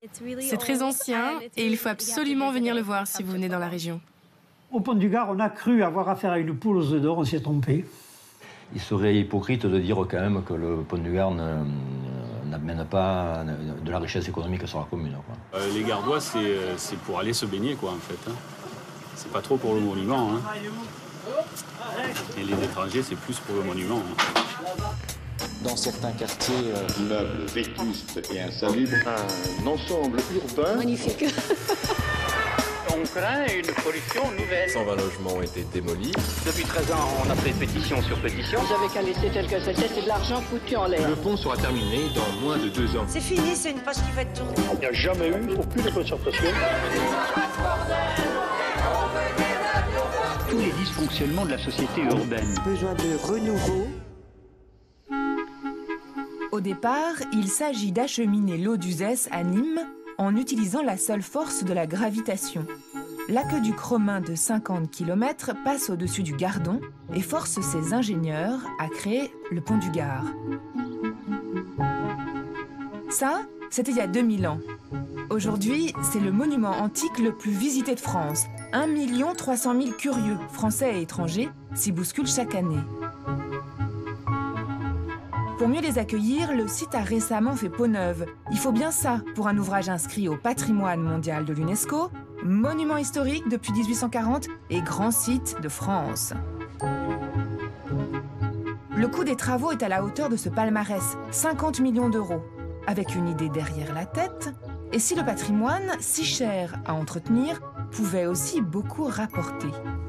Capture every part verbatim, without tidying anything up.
C'est très ancien et il faut absolument venir le voir si vous venez dans la région. Au Pont du Gard, on a cru avoir affaire à une poule aux œufs d'or, on s'y est trompé. Il serait hypocrite de dire quand même que le Pont du Gard n'amène pas de la richesse économique sur la commune. Quoi. Euh, les Gardois, c'est pour aller se baigner, quoi, en fait. Hein. C'est pas trop pour le monument. Hein. Et les étrangers, c'est plus pour le monument. Hein. Dans certains quartiers, euh... immeubles vétustes et insalubres, un ensemble urbain magnifique. On craint une pollution nouvelle. cent vingt logements ont été démolis. Depuis treize ans, on a fait pétition sur pétition. Vous avez qu'à laisser tel que c'était, c'est de l'argent foutu en l'air. Le pont sera terminé dans moins de deux ans. C'est fini, c'est une page qui va être tournée. Il n'y a jamais eu aucune concertation. Tous les dysfonctionnements de la société urbaine. Besoin de renouveau. Au départ, il s'agit d'acheminer l'eau d'Uzès à Nîmes en utilisant la seule force de la gravitation. L'aqueduc romain de cinquante kilomètres passe au-dessus du Gardon et force ses ingénieurs à créer le pont du Gard. Ça, c'était il y a deux mille ans. Aujourd'hui, c'est le monument antique le plus visité de France. un million trois cent mille curieux, français et étrangers, s'y bousculent chaque année. Pour mieux les accueillir, le site a récemment fait peau neuve. Il faut bien ça pour un ouvrage inscrit au patrimoine mondial de l'UNESCO, monument historique depuis mille huit cent quarante et grand site de France. Le coût des travaux est à la hauteur de ce palmarès, cinquante millions d'euros, avec une idée derrière la tête. Et si le patrimoine, si cher à entretenir, pouvait aussi beaucoup rapporter.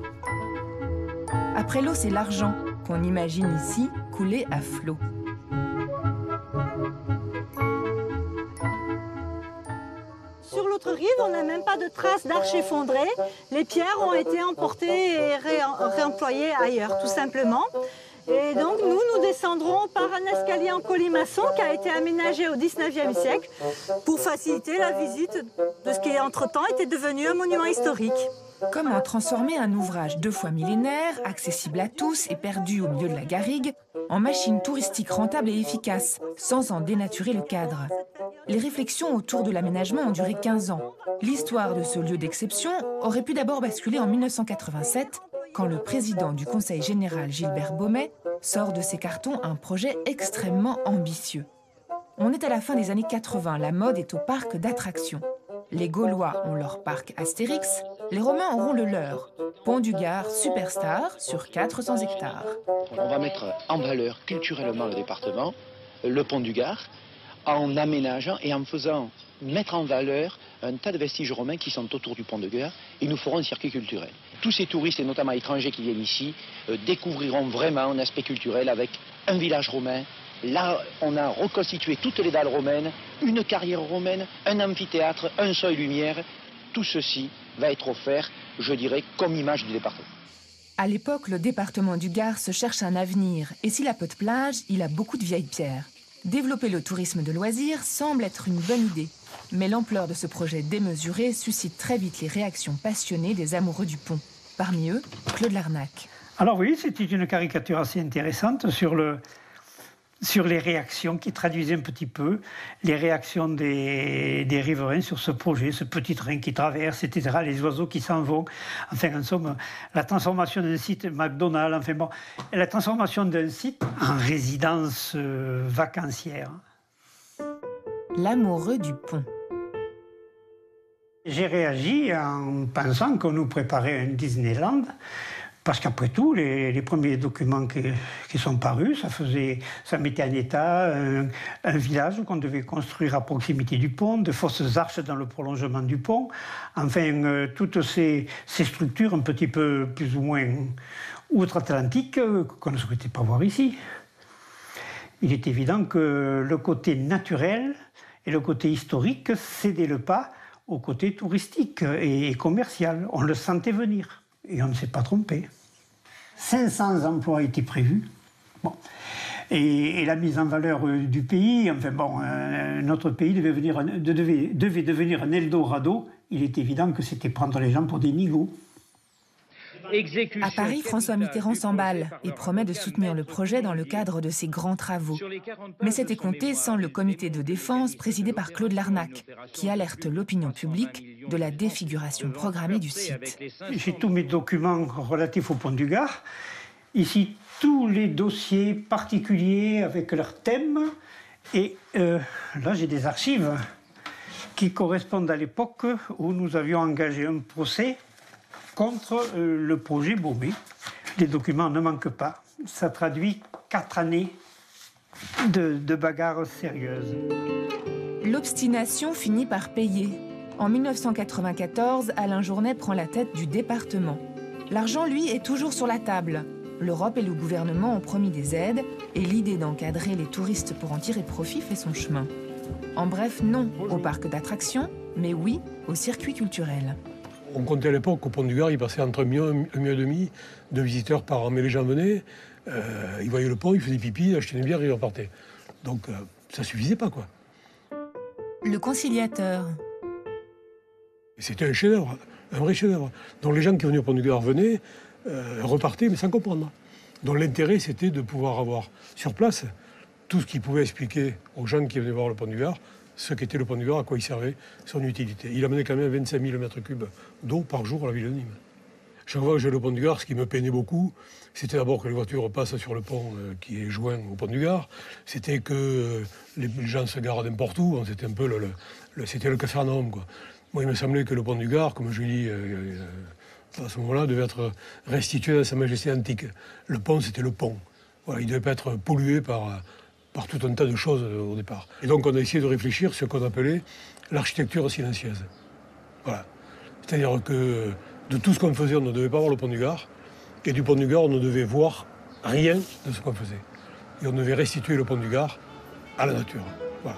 Après l'eau, c'est l'argent qu'on imagine ici couler à flot. Sur l'autre rive, on n'a même pas de traces d'arches effondrées. Les pierres ont été emportées et ré réemployées ailleurs, tout simplement. Et donc, nous, nous descendrons par un escalier en colimaçon qui a été aménagé au dix-neuvième siècle pour faciliter la visite de ce qui, entre-temps, était devenu un monument historique. Comment transformer un ouvrage deux fois millénaire, accessible à tous et perdu au milieu de la garrigue, en machine touristique rentable et efficace, sans en dénaturer le cadre? Les réflexions autour de l'aménagement ont duré quinze ans. L'histoire de ce lieu d'exception aurait pu d'abord basculer en mille neuf cent quatre-vingt-sept, quand le président du Conseil général Gilbert Baumet sort de ses cartons un projet extrêmement ambitieux. On est à la fin des années quatre-vingt, la mode est au parc d'attractions. Les Gaulois ont leur parc Astérix, les Romains auront le leur. Pont du Gard Superstar sur quatre cents hectares. On va mettre en valeur culturellement le département, le Pont du Gard, en aménageant et en faisant mettre en valeur un tas de vestiges romains qui sont autour du Pont du Gard et nous ferons un circuit culturel. Tous ces touristes, et notamment étrangers qui viennent ici, euh, découvriront vraiment un aspect culturel avec un village romain. Là, on a reconstitué toutes les dalles romaines, une carrière romaine, un amphithéâtre, un seuil lumière. Tout ceci va être offert, je dirais, comme image du département. À l'époque, le département du Gard se cherche un avenir. Et s'il a peu de plage, il a beaucoup de vieilles pierres. Développer le tourisme de loisirs semble être une bonne idée. Mais l'ampleur de ce projet démesuré suscite très vite les réactions passionnées des amoureux du pont. Parmi eux, Claude Larnac. Alors oui, c'était une caricature assez intéressante sur, le, sur les réactions qui traduisaient un petit peu les réactions des, des riverains sur ce projet, ce petit train qui traverse, et cetera, les oiseaux qui s'en vont. Enfin, en somme, la transformation d'un site McDonald's, enfin bon, la transformation d'un site en résidence euh, vacancière. L'amoureux du pont. J'ai réagi en pensant qu'on nous préparait un Disneyland, parce qu'après tout, les, les premiers documents qui, qui sont parus, ça, faisait, ça mettait en état un, un village qu'on devait construire à proximité du pont, de fausses arches dans le prolongement du pont, enfin, euh, toutes ces, ces structures un petit peu plus ou moins outre-Atlantique euh, qu'on ne souhaitait pas voir ici. Il est évident que le côté naturel et le côté historique cédaient le pas au côté touristique et commercial. On le sentait venir et on ne s'est pas trompé. cinq cents emplois étaient prévus. Bon. Et, et la mise en valeur du pays, enfin bon, euh, notre pays devait, venir, devait, devait devenir un Eldorado. Il est évident que c'était prendre les gens pour des nigauds. À Paris, François Mitterrand s'emballe et promet de soutenir le projet dans le cadre de ses grands travaux. Mais c'était compté sans le comité de défense présidé par Claude Larnac, qui alerte l'opinion publique de la défiguration programmée du site. J'ai tous mes documents relatifs au pont du Gard. Ici, tous les dossiers particuliers avec leurs thèmes. Et euh, là, j'ai des archives qui correspondent à l'époque où nous avions engagé un procès contre euh, le projet Baumé. Les documents ne manquent pas. Ça traduit quatre années de, de bagarres sérieuses. L'obstination finit par payer. En mille neuf cent quatre-vingt-quatorze, Alain Journet prend la tête du département. L'argent, lui, est toujours sur la table. L'Europe et le gouvernement ont promis des aides et l'idée d'encadrer les touristes pour en tirer profit fait son chemin. En bref, non au parc d'attractions, mais oui au circuit culturel. On comptait à l'époque qu'au Pont du Gard, il passait entre un million, un million et demi de visiteurs par an. Mais les gens venaient, euh, ils voyaient le pont, ils faisaient pipi, ils achetaient une bière et ils repartaient. Donc euh, ça suffisait pas, quoi. Le conciliateur. C'était un chef-d'œuvre, un vrai chef-d'œuvre. Donc les gens qui venaient au Pont du Gard venaient, euh, repartaient, mais sans comprendre. Donc l'intérêt, c'était de pouvoir avoir sur place tout ce qui pouvait expliquer aux gens qui venaient voir le Pont du Gard ce qu'était le Pont du Gard, à quoi il servait, son utilité. Il amenait quand même vingt-cinq mille mètres cubes d'eau par jour à la ville de Nîmes. Chaque fois que j'allais au Pont du Gard, ce qui me peinait beaucoup, c'était d'abord que les voitures passent sur le pont euh, qui est joint au Pont du Gard. C'était que euh, les gens se garent n'importe où. C'était un peu le, le, le, c'était le Capharnaüm, quoi. Moi, il me semblait que le Pont du Gard, comme je dis, euh, euh, à ce moment-là, devait être restitué à sa majesté antique. Le pont, c'était le pont. Voilà, il ne devait pas être pollué par... par tout un tas de choses au départ. Et donc on a essayé de réfléchir sur ce qu'on appelait l'architecture silencieuse. Voilà. C'est-à-dire que de tout ce qu'on faisait, on ne devait pas voir le Pont du Gard, et du Pont du Gard, on ne devait voir rien de ce qu'on faisait. Et on devait restituer le Pont du Gard à la nature. Voilà.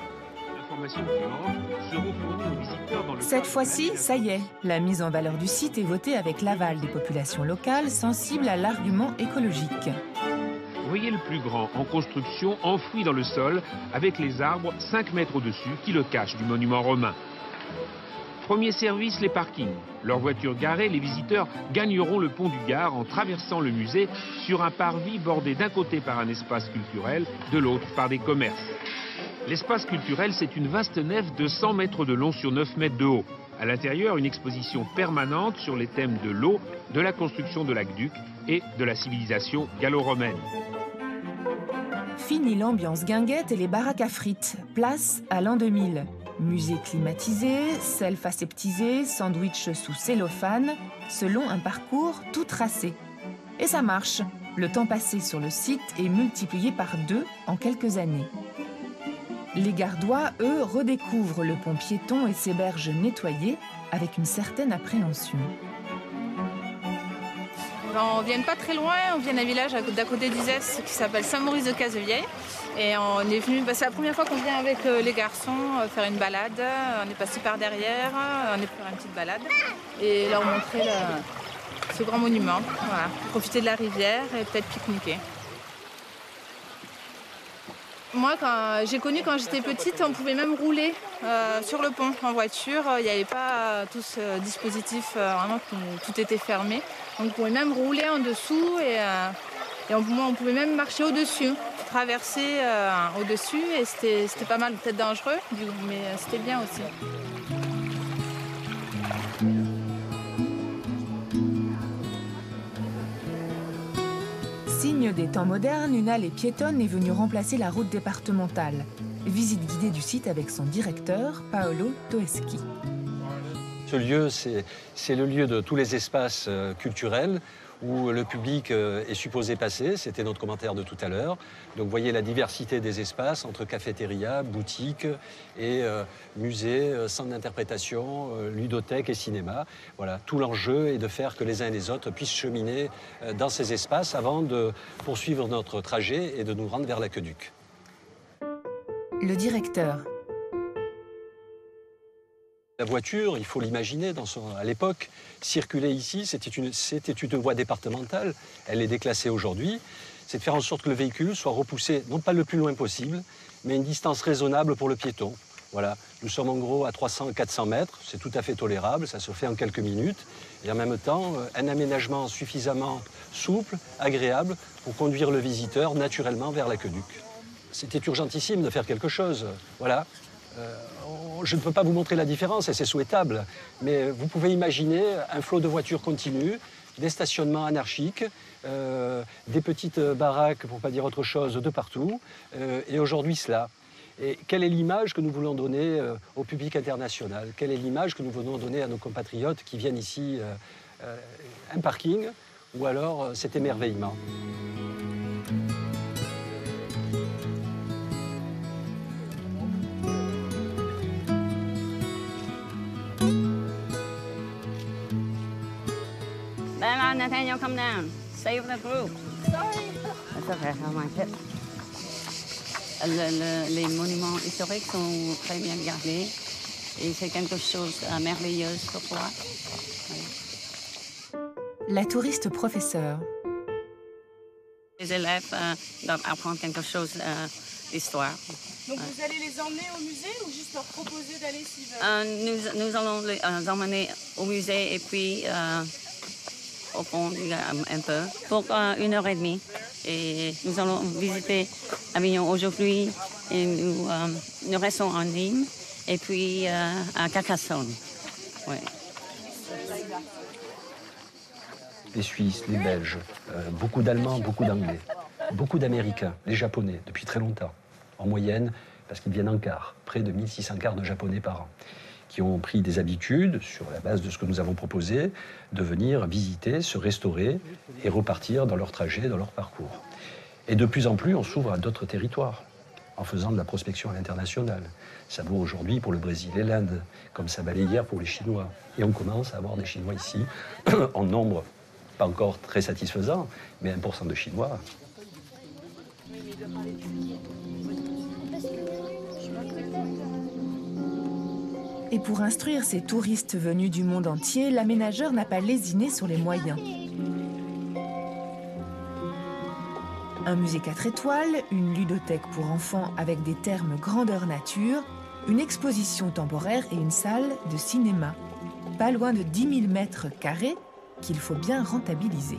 Cette fois-ci, ça y est, la mise en valeur du site est votée avec l'aval des populations locales sensibles à l'argument écologique. Voyez le plus grand en construction enfoui dans le sol avec les arbres cinq mètres au-dessus qui le cachent du monument romain. Premier service, les parkings. Leurs voitures garées, les visiteurs gagneront le pont du Gard en traversant le musée sur un parvis bordé d'un côté par un espace culturel, de l'autre par des commerces. L'espace culturel, c'est une vaste nef de cent mètres de long sur neuf mètres de haut. À l'intérieur, une exposition permanente sur les thèmes de l'eau, de la construction de l'aqueduc et de la civilisation gallo-romaine. Fini l'ambiance guinguette et les baraques à frites. Place à l'an deux mille. Musée climatisé, self aseptisé, sandwich sous cellophane, selon un parcours tout tracé. Et ça marche. Le temps passé sur le site est multiplié par deux en quelques années. Les Gardois, eux, redécouvrent le pont piéton et ses berges nettoyées avec une certaine appréhension. On vient pas très loin, on vient d'un village d'à côté d'Uzès qui s'appelle Saint-Maurice de Cazevieille. Et on est venu, bah c'est la première fois qu'on vient avec les garçons faire une balade. On est passé par derrière, on est faire une petite balade et leur montrer le, ce grand monument. Voilà. Profiter de la rivière et peut-être pique-niquer. Moi, quand j'ai connu quand j'étais petite, on pouvait même rouler euh, sur le pont en voiture. Il n'y avait pas euh, tout ce dispositif, euh, vraiment tout, tout était fermé. Donc on pouvait même rouler en dessous et, euh, et on, moi, on pouvait même marcher au-dessus, traverser euh, au-dessus et c'était pas mal, peut-être dangereux, mais c'était bien aussi. Signe des temps modernes, une allée piétonne est venue remplacer la route départementale. Visite guidée du site avec son directeur, Paolo Toeschi. Ce lieu, c'est le lieu de tous les espaces euh, culturels où le public euh, est supposé passer. C'était notre commentaire de tout à l'heure. Donc vous voyez la diversité des espaces entre cafétéria, boutiques et euh, musées, euh, centres d'interprétation, euh, ludothèques et cinéma. Voilà, tout l'enjeu est de faire que les uns et les autres puissent cheminer euh, dans ces espaces avant de poursuivre notre trajet et de nous rendre vers l'aqueduc. Le directeur. La voiture, il faut l'imaginer, à l'époque, circuler ici, c'était une, c'était une voie départementale, elle est déclassée aujourd'hui, c'est de faire en sorte que le véhicule soit repoussé, non pas le plus loin possible, mais une distance raisonnable pour le piéton. Voilà, nous sommes en gros à trois cents à quatre cents mètres, c'est tout à fait tolérable, ça se fait en quelques minutes. Et en même temps, un aménagement suffisamment souple, agréable, pour conduire le visiteur naturellement vers l'aqueduc. C'était urgentissime de faire quelque chose, voilà. Euh, je ne peux pas vous montrer la différence, et c'est souhaitable, mais vous pouvez imaginer un flot de voitures continu, des stationnements anarchiques, euh, des petites baraques, pour ne pas dire autre chose, de partout, euh, et aujourd'hui cela. Et quelle est l'image que nous voulons donner euh, au public international? Quelle est l'image que nous voulons donner à nos compatriotes qui viennent ici, euh, euh, un parking, ou alors euh, cet émerveillement? Bella, Nathaniel, come down. Save the group. Sorry. That's okay, I like it. Le, le, les monuments historiques sont très bien gardés et c'est quelque chose de merveilleux pour moi. La touriste professeure. Les élèves euh, doivent apprendre quelque chose euh, d'histoire. Donc vous allez les emmener au musée ou juste leur proposer d'aller s'ils veulent? euh, nous, nous allons les euh, emmener au musée et puis euh, au pont un peu pour euh, une heure et demie. Et nous allons visiter Avignon aujourd'hui et nous, euh, nous restons en Nîmes et puis euh, à Carcassonne. Ouais. Les Suisses, les Belges, euh, beaucoup d'Allemands, beaucoup d'Anglais, beaucoup d'Américains, les Japonais, depuis très longtemps, en moyenne, parce qu'ils viennent en quart, près de mille six cents quarts de Japonais par an, qui ont pris des habitudes, sur la base de ce que nous avons proposé, de venir visiter, se restaurer et repartir dans leur trajet, dans leur parcours. Et de plus en plus, on s'ouvre à d'autres territoires, en faisant de la prospection à l'international. Ça vaut aujourd'hui pour le Brésil et l'Inde, comme ça valait hier pour les Chinois. Et on commence à avoir des Chinois ici, en nombre pas encore très satisfaisant, mais un pour cent de Chinois. Et pour instruire ces touristes venus du monde entier, l'aménageur n'a pas lésiné sur les moyens. Un musée quatre étoiles, une ludothèque pour enfants avec des termes grandeur nature, une exposition temporaire et une salle de cinéma. Pas loin de dix mille mètres carrés qu'il faut bien rentabiliser.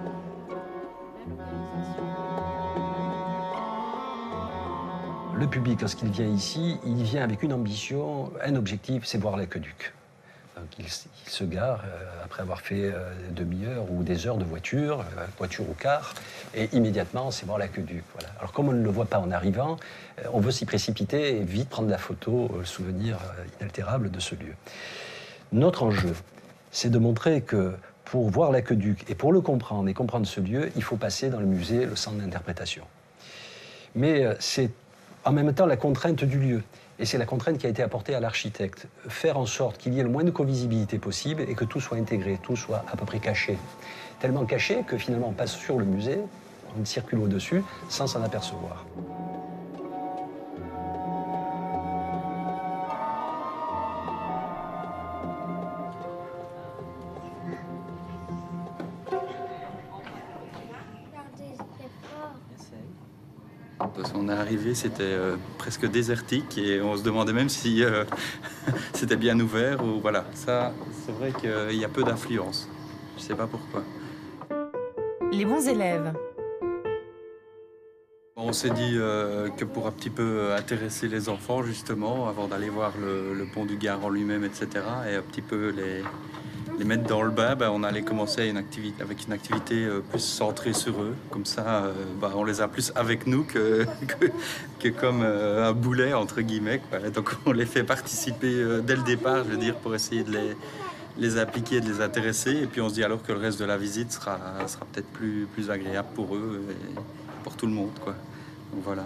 Le public, lorsqu'il vient ici, il vient avec une ambition, un objectif, c'est voir l'aqueduc. Donc il, il se gare euh, après avoir fait euh, des demi-heures ou des heures de voiture, euh, voiture ou car, et immédiatement, c'est voir l'aqueduc. Voilà. Alors comme on ne le voit pas en arrivant, euh, on veut s'y précipiter et vite prendre la photo, euh, le souvenir euh, inaltérable de ce lieu. Notre enjeu, c'est de montrer que pour voir l'aqueduc et pour le comprendre et comprendre ce lieu, il faut passer dans le musée, le centre d'interprétation. Mais euh, c'est en même temps la contrainte du lieu. Et c'est la contrainte qui a été apportée à l'architecte. Faire en sorte qu'il y ait le moins de covisibilité possible et que tout soit intégré, tout soit à peu près caché. Tellement caché que finalement on passe sur le musée, on circule au-dessus sans s'en apercevoir. Parce qu'on est arrivé, c'était euh, presque désertique et on se demandait même si euh, c'était bien ouvert ou voilà. Ça, c'est vrai qu'il y a peu d'influence. Je ne sais pas pourquoi. Les bons élèves. On s'est dit euh, que pour un petit peu intéresser les enfants, justement, avant d'aller voir le, le pont du Gard en lui-même, et cetera, et un petit peu les, les mettre dans le bain, ben, on allait commencer une activité, avec une activité euh, plus centrée sur eux. Comme ça, euh, ben, on les a plus avec nous que, que, que comme euh, un boulet, entre guillemets, quoi. Donc on les fait participer euh, dès le départ, je veux dire, pour essayer de les, les appliquer, de les intéresser. Et puis on se dit alors que le reste de la visite sera, sera peut-être plus, plus agréable pour eux et pour tout le monde, quoi. Donc voilà.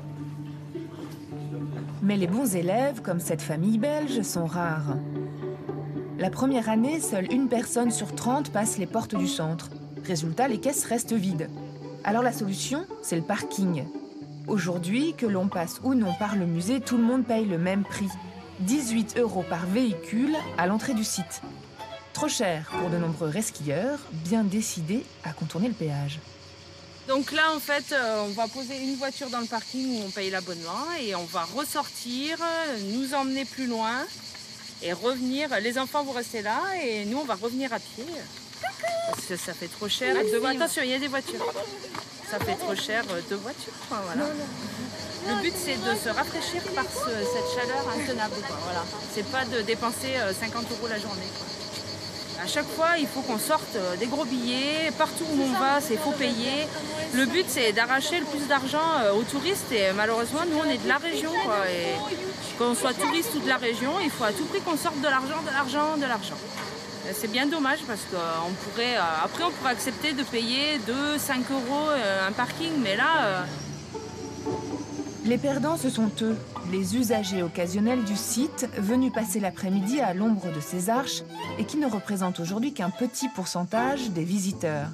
Mais les bons élèves, comme cette famille belge, sont rares. La première année, seule une personne sur trente passe les portes du centre. Résultat, les caisses restent vides. Alors la solution, c'est le parking. Aujourd'hui, que l'on passe ou non par le musée, tout le monde paye le même prix. dix-huit euros par véhicule à l'entrée du site. Trop cher pour de nombreux resquilleurs, bien décidés à contourner le péage. Donc là, en fait, on va poser une voiture dans le parking où on paye l'abonnement et on va ressortir, nous emmener plus loin et revenir. Les enfants vont rester là et nous, on va revenir à pied. Parce que ça fait trop cher. Deux... Attention, il y a des voitures. Ça fait trop cher, deux voitures. Enfin, voilà. Le but, c'est de se rafraîchir par ce, cette chaleur intenable. Voilà. C'est pas de dépenser cinquante euros la journée, quoi. À chaque fois, il faut qu'on sorte des gros billets. Partout où on va, c'est faut payer. Le but, c'est d'arracher le plus d'argent aux touristes. Et malheureusement, nous, on est de la région, quoi. Et qu'on soit touriste ou de la région, il faut à tout prix qu'on sorte de l'argent, de l'argent, de l'argent. C'est bien dommage parce qu'on pourrait, après, on pourrait accepter de payer deux, cinq euros un parking. Mais là... Les perdants, ce sont eux, les usagers occasionnels du site, venus passer l'après-midi à l'ombre de ces arches et qui ne représentent aujourd'hui qu'un petit pourcentage des visiteurs.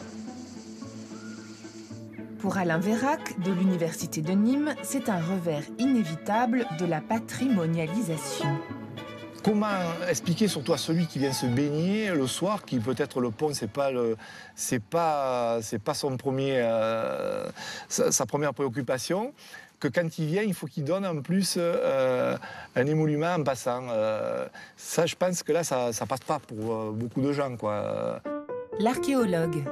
Pour Alain Vérac, de l'Université de Nîmes, c'est un revers inévitable de la patrimonialisation. Comment expliquer surtout à celui qui vient se baigner le soir, qui peut-être le pont, c'est pas le, c'est pas, c'est pas son premier, euh, sa, sa première préoccupation, que quand il vient, il faut qu'il donne en plus euh, un émolument en passant. Euh, ça, je pense que là, ça, ça passe pas pour euh, beaucoup de gens, quoi. L'archéologue.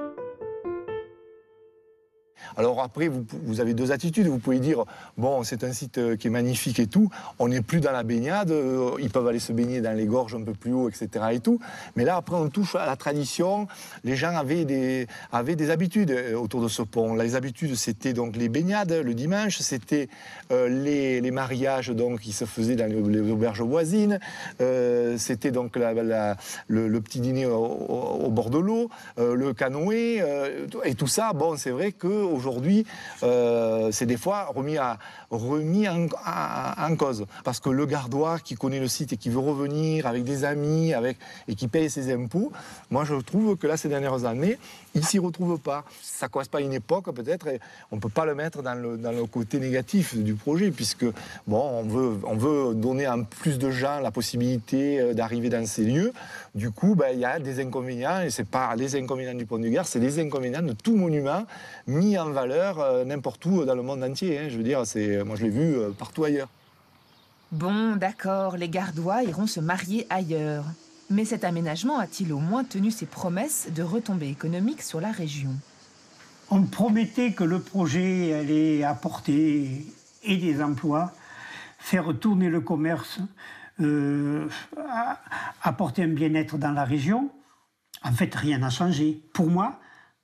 Alors après, vous, vous avez deux attitudes. Vous pouvez dire, bon, c'est un site qui est magnifique et tout, on n'est plus dans la baignade, ils peuvent aller se baigner dans les gorges un peu plus haut, et cetera et tout. Mais là, après, on touche à la tradition. Les gens avaient des, avaient des habitudes autour de ce pont. Les habitudes, c'était donc les baignades le dimanche, c'était euh, les, les mariages donc, qui se faisaient dans les, les auberges voisines, euh, c'était donc la, la, le, le petit dîner au, au, au bord de l'eau, euh, le canoë, euh, et tout ça. Bon, c'est vrai que aujourd'hui, euh, c'est des fois remis, à, remis en, à, en cause. Parce que le gardois qui connaît le site et qui veut revenir avec des amis avec, et qui paye ses impôts, moi je trouve que là, ces dernières années, il ne s'y retrouve pas. Ça correspond à une époque peut-être, et on ne peut pas le mettre dans le, dans le côté négatif du projet, puisque bon, on veut, on veut donner à plus de gens la possibilité d'arriver dans ces lieux. Du coup, ben, il y a des inconvénients, et ce n'est pas les inconvénients du Pont du Gard, c'est les inconvénients de tout monument mis en valeur euh, n'importe où dans le monde entier. Hein. Je veux dire, c'est, moi je l'ai vu euh, partout ailleurs. Bon, d'accord, les Gardois iront se marier ailleurs. Mais cet aménagement a-t-il au moins tenu ses promesses de retombées économiques sur la région? On promettait que le projet allait apporter et des emplois, faire tourner le commerce, euh, apporter un bien-être dans la région. En fait, rien n'a changé. Pour moi,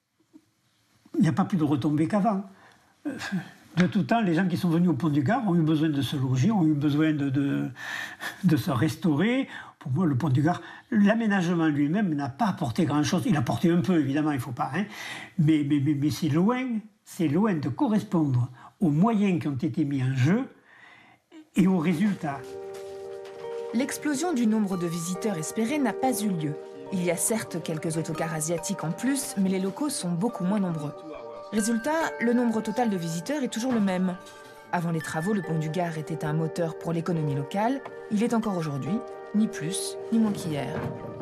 il n'y a pas plus de retombées qu'avant. De tout temps, les gens qui sont venus au Pont du Gard ont eu besoin de se loger, ont eu besoin de, de, de se restaurer. Pour moi, le Pont du Gard, l'aménagement lui-même n'a pas apporté grand-chose. Il a apporté un peu, évidemment, il ne faut pas. Hein. Mais, mais, mais, mais c'est loin, c'est loin de correspondre aux moyens qui ont été mis en jeu et aux résultats. L'explosion du nombre de visiteurs espérés n'a pas eu lieu. Il y a certes quelques autocars asiatiques en plus, mais les locaux sont beaucoup moins nombreux. Résultat, le nombre total de visiteurs est toujours le même. Avant les travaux, le Pont du Gard était un moteur pour l'économie locale. Il est encore aujourd'hui, ni plus, ni moins qu'hier.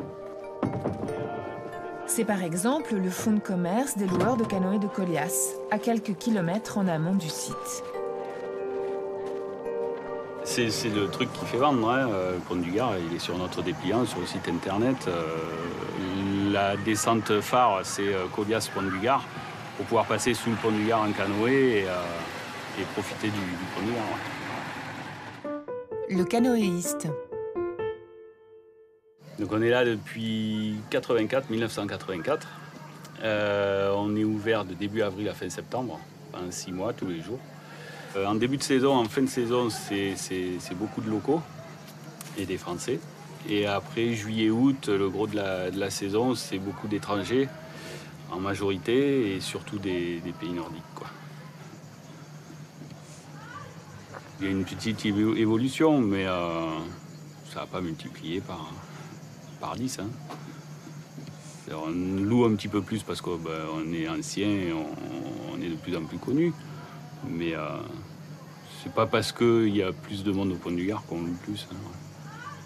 C'est par exemple le fonds de commerce des loueurs de canoës de Colias, à quelques kilomètres en amont du site. C'est, c'est le truc qui fait vendre, hein. Le Pont du Gard, il est sur notre dépliant, sur le site internet. Euh, la descente phare, c'est euh, Colias Pont du Gard, pour pouvoir passer sous le Pont du Gard en canoë et, euh, et profiter du, du Pont du Gard. Ouais. Le canoëiste. Donc on est là depuis quatre-vingt-quatre, mille neuf cent quatre-vingt-quatre. Euh, on est ouvert de début avril à fin septembre, pendant six mois, tous les jours. Euh, en début de saison, en fin de saison, c'est, c'est, c'est beaucoup de locaux et des Français. Et après, juillet-août, le gros de la, de la saison, c'est beaucoup d'étrangers, en majorité, et surtout des, des pays nordiques, quoi. Il y a une petite évolution, mais euh, ça n'a pas multiplié par, par dix. Hein. On loue un petit peu plus parce qu'on ben, est ancien et on, on est de plus en plus connu. Mais euh, c'est pas parce qu'il y a plus de monde au Pont du Gard qu'on loue plus. Hein.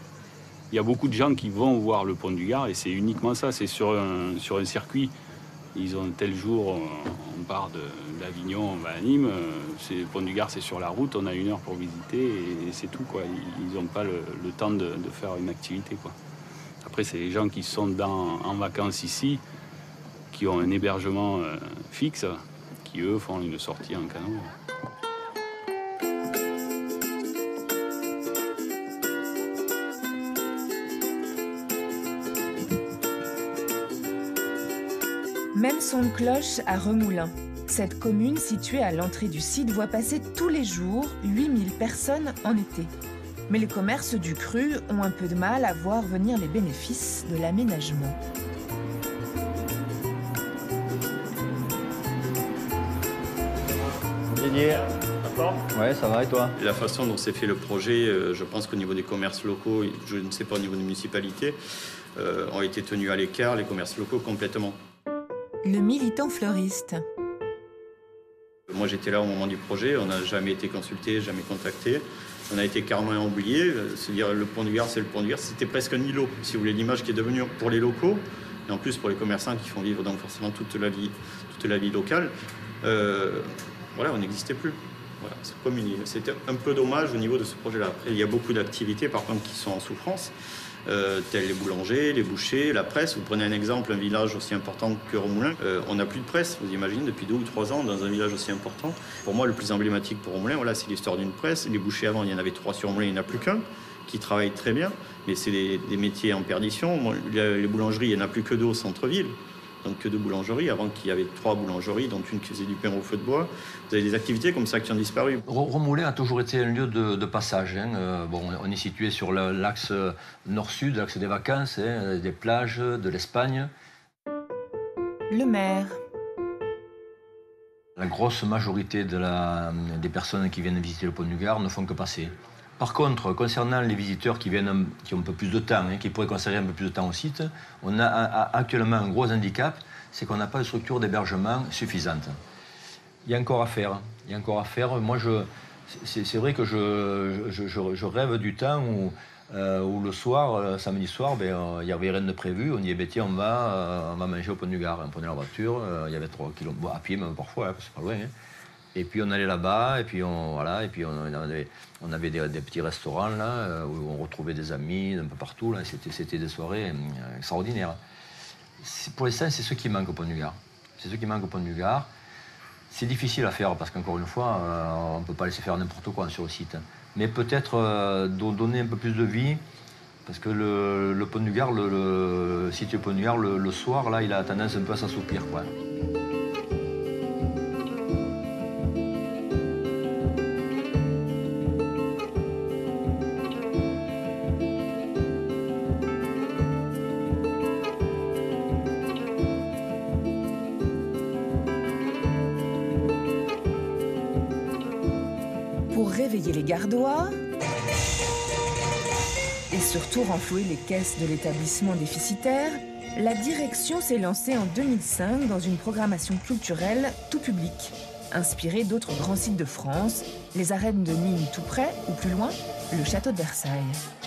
Il y a beaucoup de gens qui vont voir le Pont du Gard et c'est uniquement ça. C'est sur un, sur un circuit Ils ont tel jour, on part d'Avignon, on va à Nîmes. Le Pont du Gard, c'est sur la route, on a une heure pour visiter et c'est tout, quoi. Ils n'ont pas le, le temps de, de faire une activité, quoi. Après, c'est les gens qui sont dans, en vacances ici, qui ont un hébergement euh, fixe, qui, eux, font une sortie en canot. Même son de cloche à Remoulins. Cette commune située à l'entrée du site voit passer tous les jours huit mille personnes en été. Mais les commerces du cru ont un peu de mal à voir venir les bénéfices de l'aménagement. Didier, ouais, ça va et toi? La façon dont s'est fait le projet, euh, je pense qu'au niveau des commerces locaux, je ne sais pas au niveau des municipalités, euh, ont été tenus à l'écart, les commerces locaux complètement. Le militant fleuriste. Moi j'étais là au moment du projet, on n'a jamais été consulté, jamais contacté. On a été carrément oublié. C'est-à-dire le Pont du Gard, c'est le Pont du Gard. C'était presque un îlot, si vous voulez, l'image qui est devenue pour les locaux, et en plus pour les commerçants qui font vivre donc forcément toute la vie, toute la vie locale. Euh, voilà, on n'existait plus. Voilà, c'est comme une île. C'était un peu dommage au niveau de ce projet-là. Après, il y a beaucoup d'activités par contre qui sont en souffrance. Euh, tels les boulangers, les bouchers, la presse. Vous prenez un exemple, un village aussi important que Remoulins, euh, on n'a plus de presse, vous imaginez, depuis deux ou trois ans, dans un village aussi important. Pour moi, le plus emblématique pour Remoulins, voilà, c'est l'histoire d'une presse. Les bouchers, avant, il y en avait trois sur Remoulins, il n'y en a plus qu'un, qui travaille très bien, mais c'est des, des métiers en perdition. Moi, les boulangeries, il n'y en a plus que deux au centre-ville, donc que deux boulangeries, avant qu'il y avait trois boulangeries, dont une qui faisait du pain au feu de bois. Vous avez des activités comme ça qui ont disparu. Remoulins a toujours été un lieu de, de passage. Hein. Euh, bon, on est situé sur l'axe nord-sud, l'axe des vacances, hein, des plages, de l'Espagne. Le maire. La grosse majorité de la, des personnes qui viennent visiter le Pont du Gard ne font que passer. Par contre, concernant les visiteurs qui, viennent, qui ont un peu plus de temps, hein, qui pourraient conserver un peu plus de temps au site, on a, a actuellement un gros handicap, c'est qu'on n'a pas de structure d'hébergement suffisante. Il y a encore à faire. Il y a encore à faire. Moi, c'est vrai que je, je, je, je rêve du temps où, euh, où le soir, le samedi soir, ben, il n'y avait rien de prévu. On dit, eh ben, tiens, on va, euh, on va manger au Pont du Gard. On prenait la voiture, euh, il y avait trois kilomètres, bon, à pied même parfois, hein, c'est pas loin. Hein. Et puis on allait là-bas, et puis on, voilà, et puis on avait, on avait des, des petits restaurants là, où on retrouvait des amis d'un peu partout. C'était des soirées euh, extraordinaires. Pour l'instant, c'est ce qui manque au Pont du Gard. C'est ce qui manque au Pont du Gard. C'est difficile à faire parce qu'encore une fois, euh, on ne peut pas laisser faire n'importe quoi sur le site. Mais peut-être euh, donner un peu plus de vie, parce que le, le Pont du Gard, le, le site du Pont du Gard, le, le soir, là, il a tendance un peu à s'assoupir, quoi. Pour réveiller les Gardois et surtout renflouer les caisses de l'établissement déficitaire, la direction s'est lancée en deux mille cinq dans une programmation culturelle tout public, inspirée d'autres grands sites de France, les arènes de Nîmes tout près ou plus loin, le château de Versailles.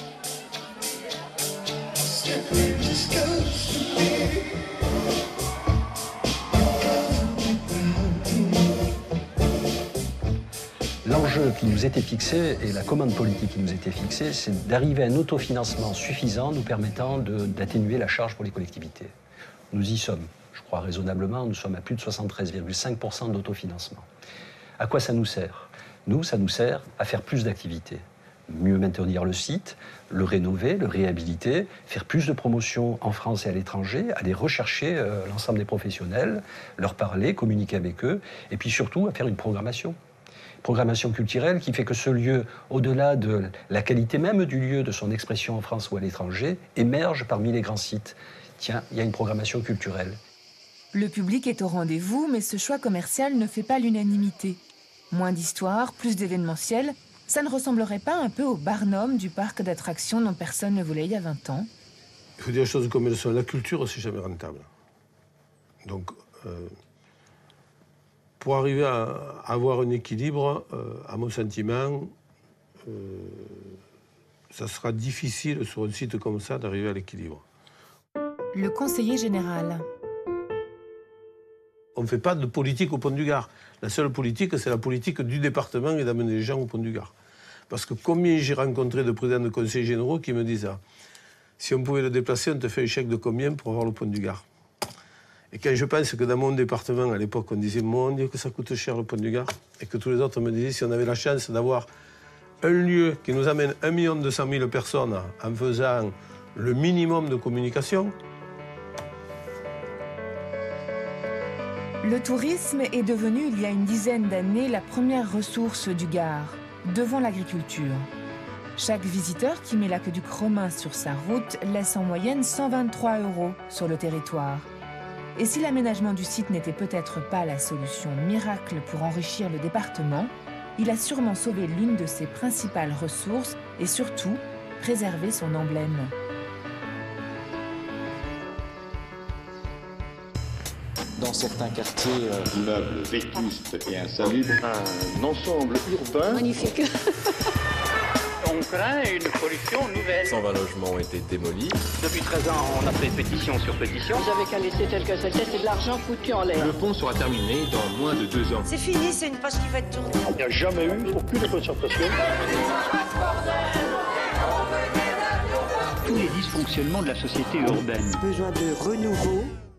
L'enjeu qui nous était fixé et la commande politique qui nous était fixée, c'est d'arriver à un autofinancement suffisant nous permettant d'atténuer la charge pour les collectivités. Nous y sommes, je crois raisonnablement, nous sommes à plus de soixante-treize virgule cinq pour cent d'autofinancement. À quoi ça nous sert? Nous, ça nous sert à faire plus d'activités. Mieux maintenir le site, le rénover, le réhabiliter, faire plus de promotions en France et à l'étranger, aller rechercher euh, l'ensemble des professionnels, leur parler, communiquer avec eux, et puis surtout à faire une programmation. Programmation culturelle qui fait que ce lieu, au-delà de la qualité même du lieu, de son expression en France ou à l'étranger, émerge parmi les grands sites. Tiens, il y a une programmation culturelle. Le public est au rendez-vous, mais ce choix commercial ne fait pas l'unanimité. Moins d'histoire, plus d'événementiel, ça ne ressemblerait pas un peu au Barnum du parc d'attractions dont personne ne voulait il y a vingt ans? Il faut dire les choses comme elles sont. La culture, c'est jamais rentable. Donc, euh, pour arriver à avoir un équilibre, euh, à mon sentiment, euh, ça sera difficile sur un site comme ça d'arriver à l'équilibre. Le conseiller général. On ne fait pas de politique au Pont du Gard. La seule politique, c'est la politique du département et d'amener les gens au Pont du Gard. Parce que combien j'ai rencontré de présidents de conseils généraux qui me disent ah, si on pouvait le déplacer, on te fait un chèque de combien pour avoir le Pont du Gard? Et quand je pense que dans mon département, à l'époque, on disait mon Dieu que ça coûte cher le Pont du Gard, et que tous les autres me disaient si on avait la chance d'avoir un lieu qui nous amène un million deux cent mille personnes en faisant le minimum de communication. Le tourisme est devenu, il y a une dizaine d'années, la première ressource du Gard, devant l'agriculture. Chaque visiteur qui met l'aqueduc romain sur sa route laisse en moyenne cent vingt-trois euros sur le territoire. Et si l'aménagement du site n'était peut-être pas la solution miracle pour enrichir le département, il a sûrement sauvé l'une de ses principales ressources et surtout préservé son emblème. Dans certains quartiers... Euh... Meubles, vétustes et insalubres. Un ensemble urbain... Magnifique. On craint une pollution nouvelle. cent vingt logements ont été démolis. Depuis treize ans, on a fait pétition sur pétition. Vous avez qu'à laisser tel que c'était, c'est de l'argent foutu en l'air. Le pont sera terminé dans moins de deux ans. C'est fini, c'est une page qui va être tournée. Il n'y a jamais eu aucune concertation. Tous les dysfonctionnements de la société urbaine. Besoin de renouveau.